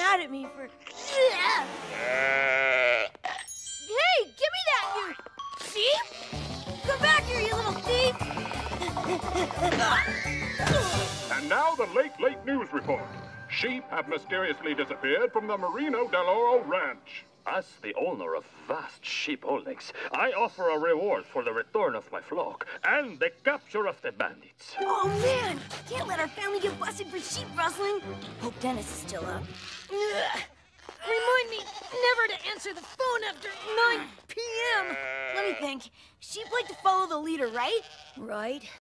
mad at me for... Hey, give me that, you sheep! Come back here, you little thief! And now the late news report. Sheep have mysteriously disappeared from the Marino del Oro Ranch. As the owner of vast sheep holdings, I offer a reward for the return of my flock and the capture of the bandits. Oh, man! Can't let our family get busted for sheep rustling. Hope Dennis is still up. Remind me never to answer the phone after 9 p.m. Let me think. Sheep like to follow the leader, right? Right.